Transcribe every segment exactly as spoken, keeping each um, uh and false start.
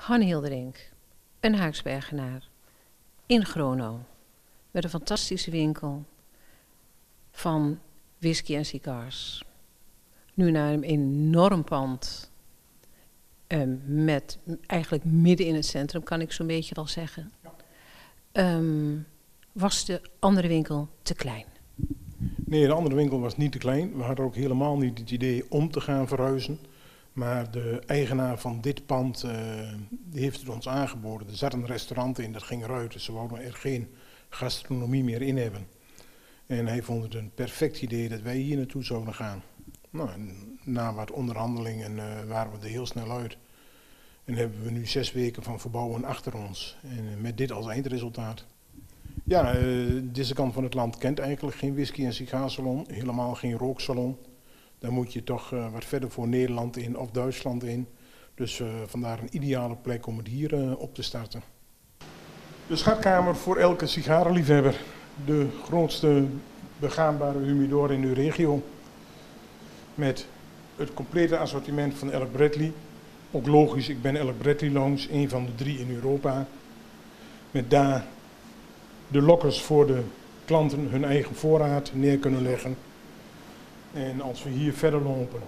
Hanne Hilderink, een Haaksbergenaar in Grono, met een fantastische winkel van whisky en sigars. Nu naar een enorm pand, um, met eigenlijk midden in het centrum, kan ik zo'n beetje wel zeggen. Ja. Um, was de andere winkel te klein? Nee, de andere winkel was niet te klein. We hadden ook helemaal niet het idee om te gaan verhuizen. Maar de eigenaar van dit pand uh, die heeft het ons aangeboden. Er zat een restaurant in, dat ging eruit. Dus ze wouden er geen gastronomie meer in hebben. En hij vond het een perfect idee dat wij hier naartoe zouden gaan. Nou, en na wat onderhandelingen uh, waren we er heel snel uit. En hebben we nu zes weken van verbouwen achter ons. En uh, met dit als eindresultaat. Ja, uh, deze kant van het land kent eigenlijk geen whisky- en sigaarsalon. Helemaal geen rooksalon. Dan moet je toch uh, wat verder voor Nederland in of Duitsland in. Dus uh, vandaar een ideale plek om het hier uh, op te starten. De schatkamer voor elke sigarenliefhebber. De grootste begaanbare humidor in uw regio. Met het complete assortiment van Elk Bradley. Ook logisch, ik ben Elk Bradley Lounge, een van de drie in Europa. Met daar de lokkers voor de klanten hun eigen voorraad neer kunnen leggen. En als we hier verder lopen,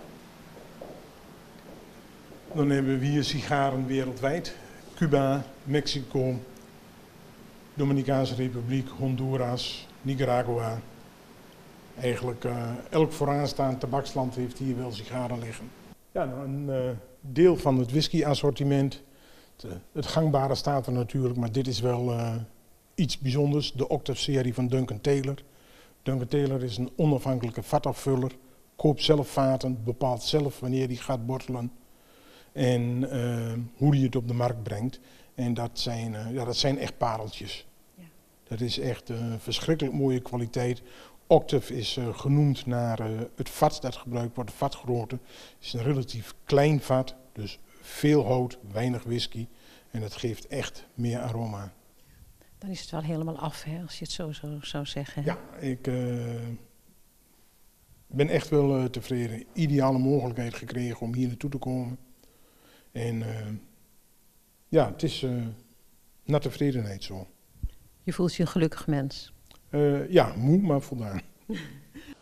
dan hebben we hier sigaren wereldwijd. Cuba, Mexico, Dominicaanse Republiek, Honduras, Nicaragua. Eigenlijk uh, elk vooraanstaand tabaksland heeft hier wel sigaren liggen. Ja, nou, een uh, deel van het whisky-assortiment. Het, uh, het gangbare staat er natuurlijk, maar dit is wel uh, iets bijzonders. De Octave-serie van Duncan Taylor. Duncan Taylor is een onafhankelijke vatafvuller. Koopt zelf vaten, bepaalt zelf wanneer hij gaat bortelen. En uh, hoe hij het op de markt brengt. En dat zijn, uh, ja, dat zijn echt pareltjes. Ja. Dat is echt uh, verschrikkelijk mooie kwaliteit. Octave is uh, genoemd naar uh, het vat dat gebruikt wordt, de vatgrootte. Het is een relatief klein vat, dus veel hout, weinig whisky. En dat geeft echt meer aroma. Dan is het wel helemaal af, hè, als je het zo, zo zou zeggen. Ja, ik uh, ben echt wel uh, tevreden. Ideale mogelijkheid gekregen om hier naartoe te komen. En uh, ja, het is uh, naar tevredenheid zo. Je voelt je een gelukkig mens? Uh, ja, moe, maar voldaan.